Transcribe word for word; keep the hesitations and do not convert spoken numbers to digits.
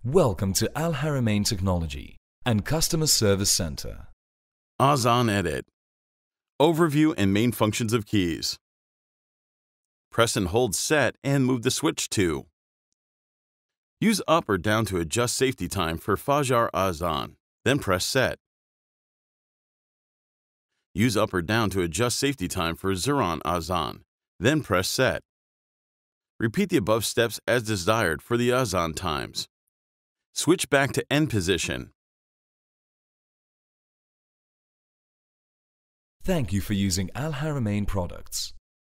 Welcome to Al-HARAMEEN Technology and Customer Service Center. Azan Edit. Overview and main functions of keys. Press and hold Set and move the switch to. Use up or down to adjust safety time for Fajr Azan, then press Set. Use up or down to adjust safety time for Zuhran Azan, then press Set. Repeat the above steps as desired for the Azan times. Switch back to end position. Thank you for using Al-HARAMEEN products.